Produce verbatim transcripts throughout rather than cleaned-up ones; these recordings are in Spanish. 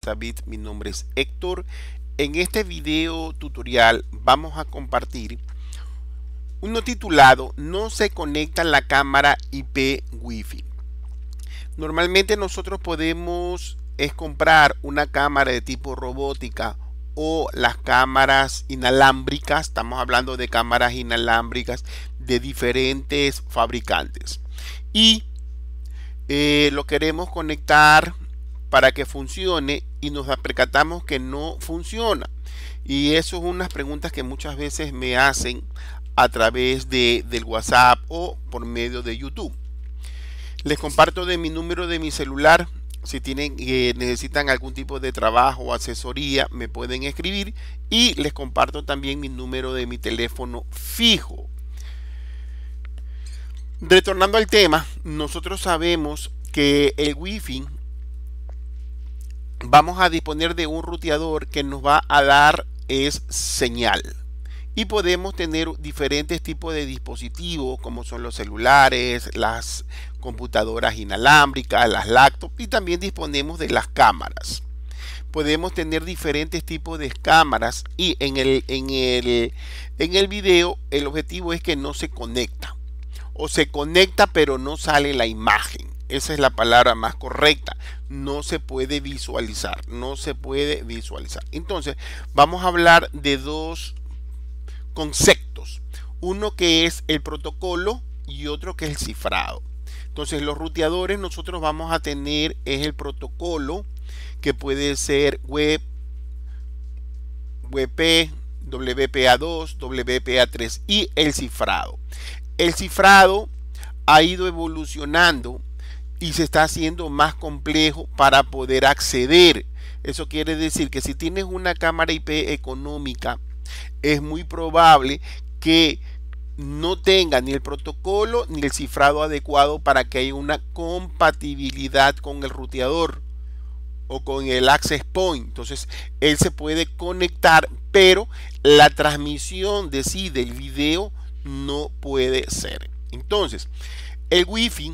David, mi nombre es Héctor. En este video tutorial vamos a compartir uno titulado "No se conecta la cámara I P Wi-Fi". Normalmente nosotros podemos es comprar una cámara de tipo robótica o las cámaras inalámbricas. Estamos hablando de cámaras inalámbricas de diferentes fabricantes y eh, lo queremos conectar para que funcione y nos percatamos que no funciona, y eso es unas preguntas que muchas veces me hacen a través de, del WhatsApp o por medio de YouTube. Les comparto de mi número de mi celular. Si tienen eh, necesitan algún tipo de trabajo o asesoría, me pueden escribir, y les comparto también mi número de mi teléfono fijo. Retornando al tema, nosotros sabemos que el Wi-Fi vamos a disponer de un ruteador que nos va a dar es señal, y podemos tener diferentes tipos de dispositivos como son los celulares, las computadoras inalámbricas, las laptops, y también disponemos de las cámaras. Podemos tener diferentes tipos de cámaras, y en el, en el, en el video el objetivo es que no se conecta, o se conecta pero no sale la imagen. Esa es la palabra más correcta. No se puede visualizar, no se puede visualizar. Entonces vamos a hablar de dos conceptos, uno que es el protocolo y otro que es el cifrado. Entonces los ruteadores nosotros vamos a tener es el protocolo, que puede ser web, W P, W P A dos, W P A tres, y el cifrado. El cifrado ha ido evolucionando y se está haciendo más complejo para poder acceder. Eso quiere decir que si tienes una cámara I P económica, es muy probable que no tenga ni el protocolo ni el cifrado adecuado para que haya una compatibilidad con el ruteador o con el access point. Entonces él se puede conectar, pero la transmisión de sí del video no puede ser. Entonces el Wi-Fi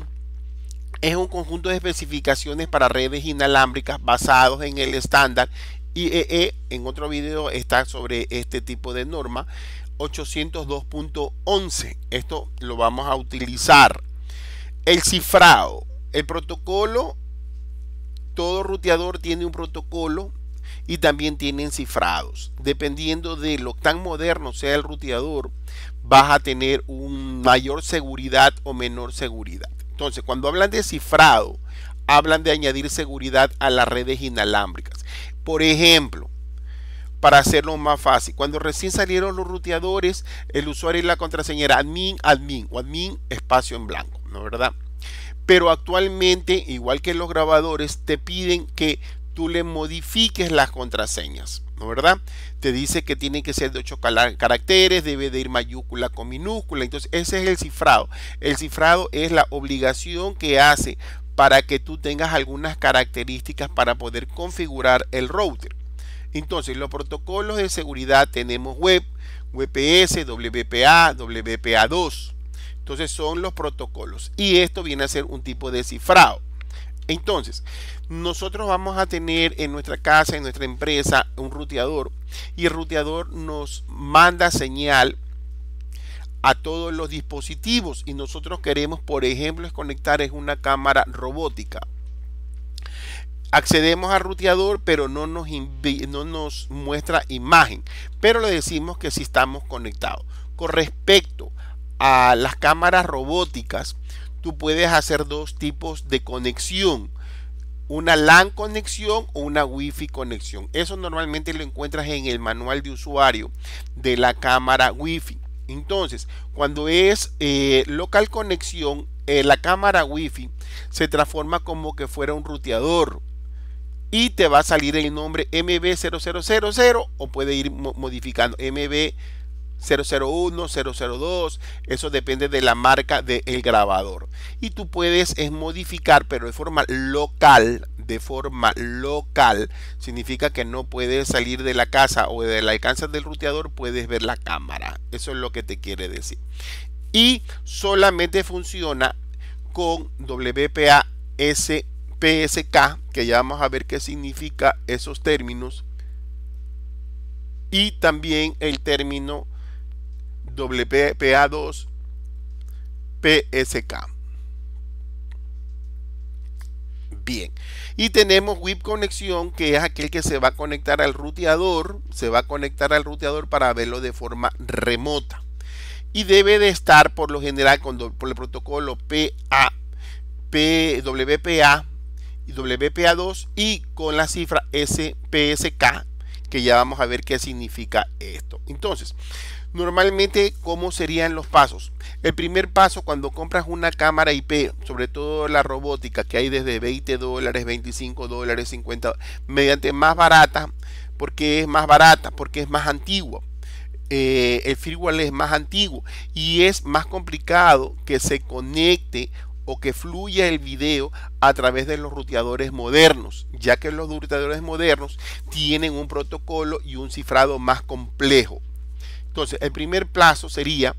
es un conjunto de especificaciones para redes inalámbricas basados en el estándar I E E. En otro video está sobre este tipo de norma ochocientos dos punto once. Esto lo vamos a utilizar. El cifrado, el protocolo, todo ruteador tiene un protocolo y también tienen cifrados. Dependiendo de lo tan moderno sea el ruteador, vas a tener una mayor seguridad o menor seguridad. Entonces, cuando hablan de cifrado, hablan de añadir seguridad a las redes inalámbricas. Por ejemplo, para hacerlo más fácil, cuando recién salieron los ruteadores, el usuario y la contraseña era admin, admin o admin espacio en blanco, ¿no es verdad? Pero actualmente, igual que los grabadores, te piden que tú le modifiques las contraseñas, ¿no es verdad? Te dice que tiene que ser de ocho caracteres, debe de ir mayúscula con minúscula. Entonces ese es el cifrado. El cifrado es la obligación que hace para que tú tengas algunas características para poder configurar el router. Entonces los protocolos de seguridad tenemos web, W P S, W P A, W P A dos. Entonces son los protocolos, y esto viene a ser un tipo de cifrado. Entonces nosotros vamos a tener en nuestra casa, en nuestra empresa, un ruteador, y el ruteador nos manda señal a todos los dispositivos, y nosotros queremos, por ejemplo, es conectar es una cámara robótica. Accedemos al ruteador, pero no nos, no nos muestra imagen, pero le decimos que sí estamos conectados. Con respecto a las cámaras robóticas, tú puedes hacer dos tipos de conexión: una LAN conexión o una Wi-Fi conexión. Eso normalmente lo encuentras en el manual de usuario de la cámara Wi-Fi. Entonces, cuando es eh, local conexión, eh, la cámara Wi-Fi se transforma como que fuera un ruteador, y te va a salir el nombre M B cero cero cero cero, o puede ir modificando M B cero cero uno, cero cero dos. Eso depende de la marca del grabador, y tú puedes es modificar, pero de forma local. De forma local significa que no puedes salir de la casa o del alcance del ruteador, puedes ver la cámara. Eso es lo que te quiere decir, y solamente funciona con W P A S P P S K, que ya vamos a ver qué significa esos términos, y también el término W P A dos P S K. Bien, y tenemos W I P conexión, que es aquel que se va a conectar al ruteador, se va a conectar al ruteador para verlo de forma remota. Y debe de estar por lo general con, por el protocolo P A, P, W P A y W P A dos y con la cifra S P S K, que ya vamos a ver qué significa esto. Entonces, normalmente, ¿cómo serían los pasos? El primer paso, cuando compras una cámara I P, sobre todo la robótica, que hay desde veinte dólares, veinticinco dólares, cincuenta, mediante más barata, porque es más barata, porque es más antigua. Eh, el firmware es más antiguo y es más complicado que se conecte o que fluya el video a través de los ruteadores modernos, ya que los ruteadores modernos tienen un protocolo y un cifrado más complejo. Entonces, el primer paso sería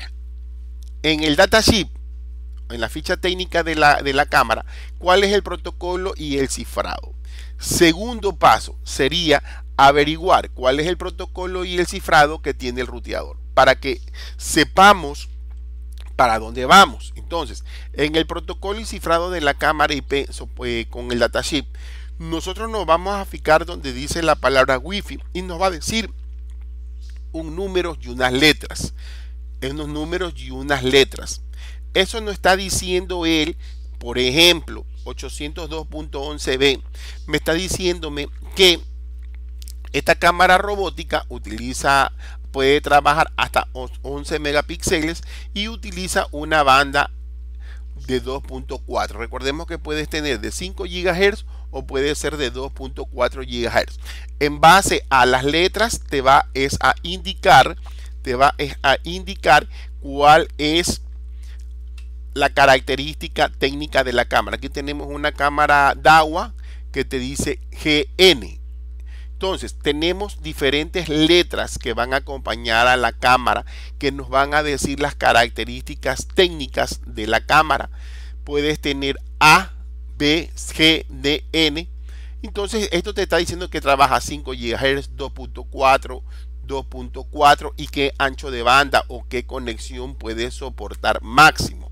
en el datasheet, en la ficha técnica de la, de la cámara, cuál es el protocolo y el cifrado. Segundo paso sería averiguar cuál es el protocolo y el cifrado que tiene el ruteador, para que sepamos para dónde vamos. Entonces, en el protocolo y cifrado de la cámara I P eh, con el datasheet, nosotros nos vamos a fijar donde dice la palabra Wi-Fi y nos va a decir un número y unas letras. Unos números y unas letras. Eso no está diciendo él, por ejemplo, ochocientos dos punto once b, me está diciéndome que esta cámara robótica utiliza, puede trabajar hasta once megapíxeles y utiliza una banda de dos punto cuatro. Recordemos que puedes tener de cinco gigahertz o puede ser de dos punto cuatro gigahertz. En base a las letras te va es a indicar, te va es a indicar cuál es la característica técnica de la cámara. Aquí tenemos una cámara DAWA que te dice G N. Entonces, tenemos diferentes letras que van a acompañar a la cámara, que nos van a decir las características técnicas de la cámara. Puedes tener A, B, G, D, N. Entonces, esto te está diciendo que trabaja cinco gigahertz, dos punto cuatro, dos punto cuatro y qué ancho de banda o qué conexión puede soportar máximo.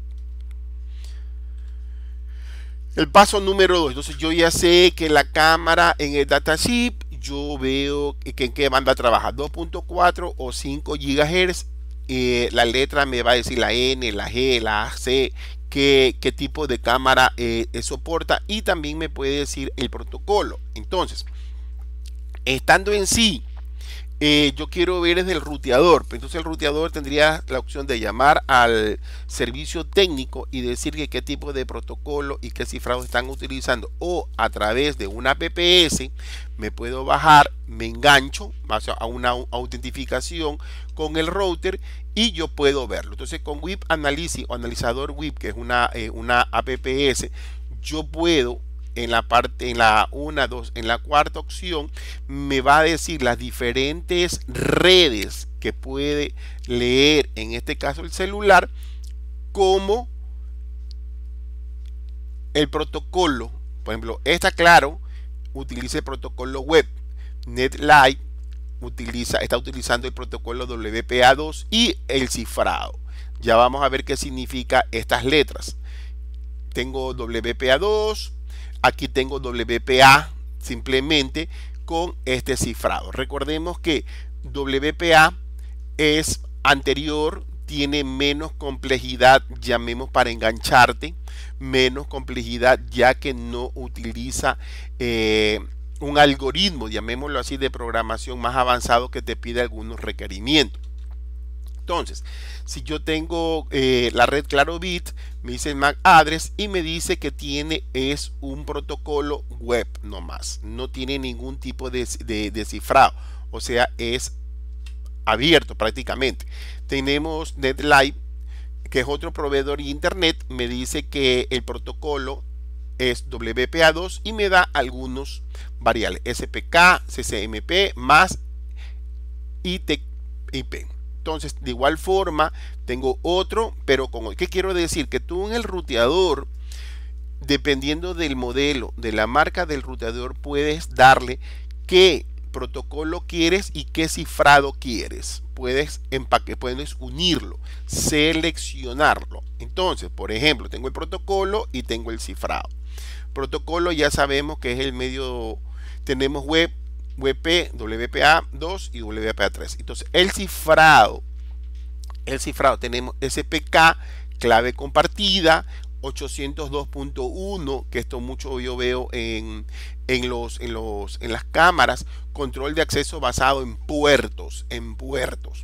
El paso número dos, entonces yo ya sé que la cámara en el datasheet, yo veo que en qué banda trabaja, dos punto cuatro o cinco gigahertz. Eh, la letra me va a decir la N, la G, la C, qué, qué tipo de cámara eh, soporta, y también me puede decir el protocolo. Entonces, estando en sí, Eh, yo quiero ver desde el ruteador. Entonces el ruteador tendría la opción de llamar al servicio técnico y decir que qué tipo de protocolo y qué cifrado están utilizando, o a través de una P P S me puedo bajar, me engancho a una autentificación con el router y yo puedo verlo. Entonces con W I P Analysis o analizador W I P, que es una, eh, una A P P S, yo puedo en la parte, en la una, dos, en la cuarta opción, me va a decir las diferentes redes que puede leer, en este caso el celular, como el protocolo. Por ejemplo, esta, claro, utiliza el protocolo web. NetLight utiliza, está utilizando el protocolo W P A dos y el cifrado. Ya vamos a ver qué significa estas letras. Tengo W P A dos. Aquí tengo W P A simplemente con este cifrado. Recordemos que W P A es anterior, tiene menos complejidad, llamemos para engancharte, menos complejidad, ya que no utiliza eh, un algoritmo, llamémoslo así, de programación más avanzado que te pide algunos requerimientos. Entonces, si yo tengo eh, la red Clarobit, me dice el M A C address y me dice que tiene es un protocolo web nomás, no tiene ningún tipo de, de, de cifrado, o sea, es abierto prácticamente. Tenemos NetLight, que es otro proveedor de internet, me dice que el protocolo es W P A dos y me da algunos variables, S P K, C C M P más I T I P. Entonces, de igual forma, tengo otro, pero con ¿qué quiero decir? Que tú en el ruteador dependiendo del modelo, de la marca del ruteador, puedes darle qué protocolo quieres y qué cifrado quieres. Puedes empaque, puedes unirlo, seleccionarlo. Entonces, por ejemplo, tengo el protocolo y tengo el cifrado. Protocolo ya sabemos que es el medio, tenemos web, W P, W P A dos y W P A tres. Entonces, el cifrado, el cifrado tenemos S P K, clave compartida, ochocientos dos punto uno, que esto mucho yo veo en, en, los, en, los, en las cámaras, control de acceso basado en puertos, en puertos.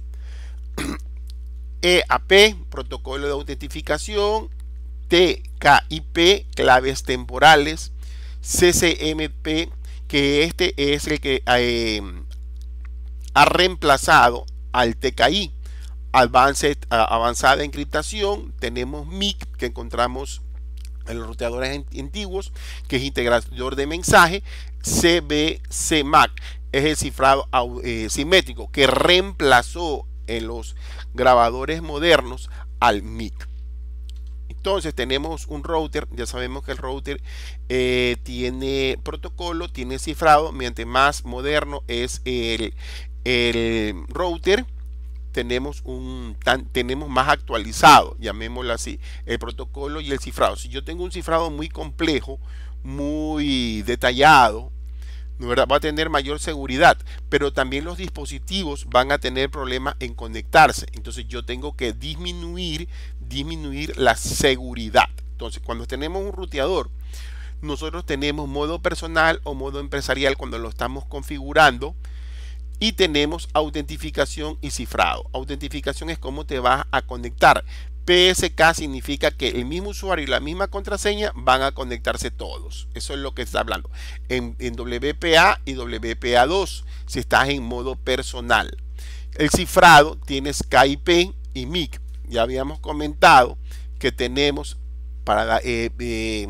E A P, protocolo de autentificación, T K I P, claves temporales, C C M P, que este es el que eh, ha reemplazado al T K I. Advanced, uh, avanzada encriptación, tenemos M I C, que encontramos en los ruteadores antiguos, que es integrador de mensaje. C B C M A C es el cifrado eh, simétrico, que reemplazó en los grabadores modernos al M I C. Entonces tenemos un router, ya sabemos que el router eh, tiene protocolo, tiene cifrado, mientras más moderno es el, el router, tenemos un tan, tenemos más actualizado, llamémoslo así, el protocolo y el cifrado. Si yo tengo un cifrado muy complejo, muy detallado, ¿no, verdad?, va a tener mayor seguridad, pero también los dispositivos van a tener problemas en conectarse. Entonces yo tengo que disminuir disminuir la seguridad. Entonces, cuando tenemos un ruteador, nosotros tenemos modo personal o modo empresarial cuando lo estamos configurando, y tenemos autentificación y cifrado. Autentificación es cómo te vas a conectar. P S K significa que el mismo usuario y la misma contraseña van a conectarse todos. Eso es lo que está hablando. En, en W P A y W P A dos, si estás en modo personal. El cifrado tienes K I P y M I C. Ya habíamos comentado que tenemos para eh, eh,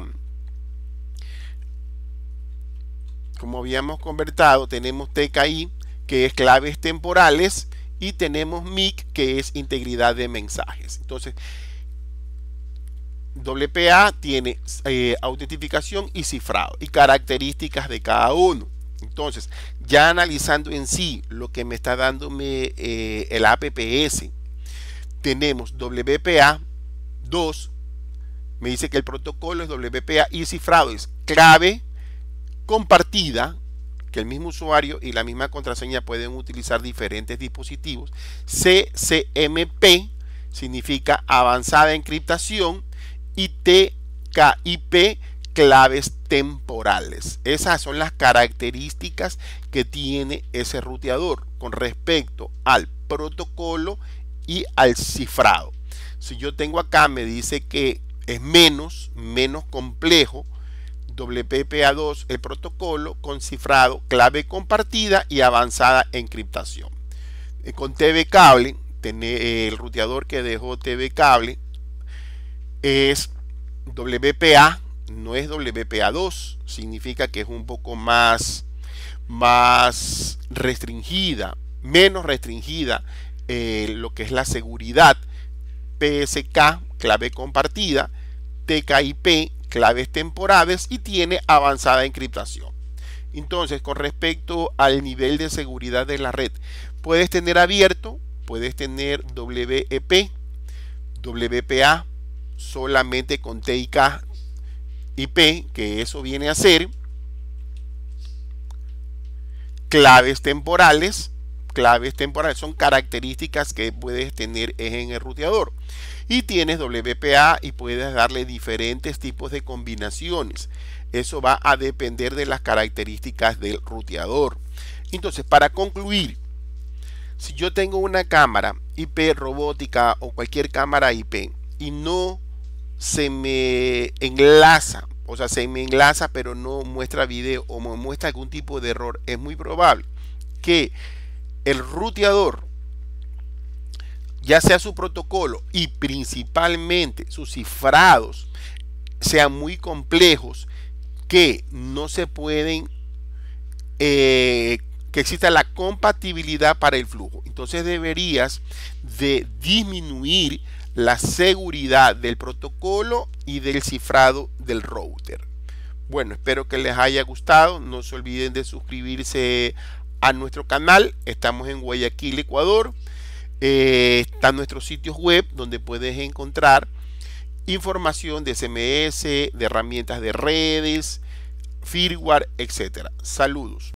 como habíamos convertido, tenemos T K I, que es claves temporales, y tenemos M I C, que es integridad de mensajes. Entonces, W P A tiene eh, autentificación y cifrado y características de cada uno. Entonces, ya analizando en sí lo que me está dándome eh, el A P P S, tenemos W P A dos, me dice que el protocolo es W P A y cifrado es clave compartida, que el mismo usuario y la misma contraseña pueden utilizar diferentes dispositivos. C C M P significa avanzada encriptación, y T K I P, claves temporales. Esas son las características que tiene ese ruteador con respecto al protocolo y al cifrado. Si yo tengo acá, me dice que es menos, menos complejo, W P A dos, el protocolo con cifrado, clave compartida y avanzada encriptación. Con T V Cable, el ruteador que dejó T V Cable es W P A, no es W P A dos, significa que es un poco más, más restringida, menos restringida eh, lo que es la seguridad. P S K, clave compartida, T K I P, claves temporales, y tiene avanzada encriptación. Entonces, con respecto al nivel de seguridad de la red, puedes tener abierto, puedes tener W E P, W P A solamente con T K I P, que eso viene a ser claves temporales. Claves temporales son características que puedes tener en el ruteador, y tienes W P A y puedes darle diferentes tipos de combinaciones. Eso va a depender de las características del ruteador. Entonces, para concluir, si yo tengo una cámara I P robótica o cualquier cámara I P y no se me enlaza, o sea, se me enlaza pero no muestra video o me muestra algún tipo de error, es muy probable que el ruteador, ya sea su protocolo y principalmente sus cifrados, sean muy complejos, que no se pueden, eh, que exista la compatibilidad para el flujo. Entonces deberías de disminuir la seguridad del protocolo y del cifrado del router. Bueno, espero que les haya gustado. No se olviden de suscribirse a nuestro canal. Estamos en Guayaquil, Ecuador. Eh, están nuestros sitios web donde puedes encontrar información de S M S, de herramientas de redes, firmware, etcétera. Saludos.